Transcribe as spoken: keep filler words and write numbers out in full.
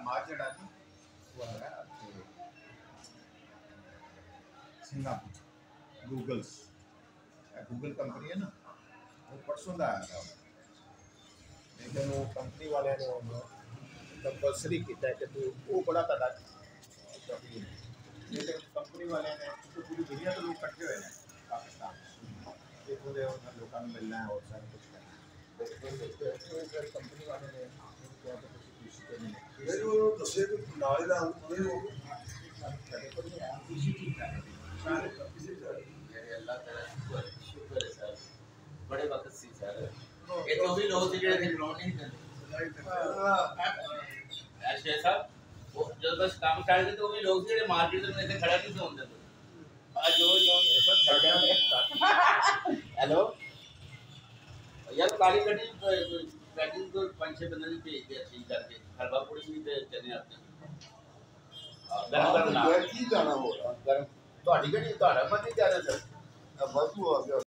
दामाद जड़ा ना वो है सिंगापुर गूगल्स गूगल कंपनी है ना वो परसों का आया था लेकिन वो कंपनी वाले ने कंपलसरी किया कि तू वो बड़ा तड़ा लेकिन कंपनी वाले ने तो पूरी दुनिया के लोग कट्ठे हुए हैं पाकिस्तान देखो दे लोगों को मिलना है और सारा कुछ करना है फिर कंपनी वाले ने क्या तो कुछ इशू करने मेरे वो दसे तो नाले दा उन्हें वो खड़े पर नहीं आया इसी चीज का सारे इसी तरह अल्लाह ताला शुक्र शुक्र है सर बड़े वक्त से सर ये तो भी लोग थे जेड़े थे लोन नहीं देते ऐसे साहब वो जब बस काम कर दे तो भी लोग थे जेड़े मार्केट में ऐसे खड़ा नहीं होते थे आज जो लोग हेलो यार गाड़ी कटी पैकिंग को पांच छह बंदे ने भेज दिया ठीक करके हलवा पूड़ी भी ते चने आते गरम गरम ना की जाना हो रहा गरम ਤੁਹਾਡੀ ਗੱਡੀ ਤੁਹਾਡਾ ਮਤ ਹੀ ਜਾ ਰਿਹਾ ਸਰ बस वो आ गया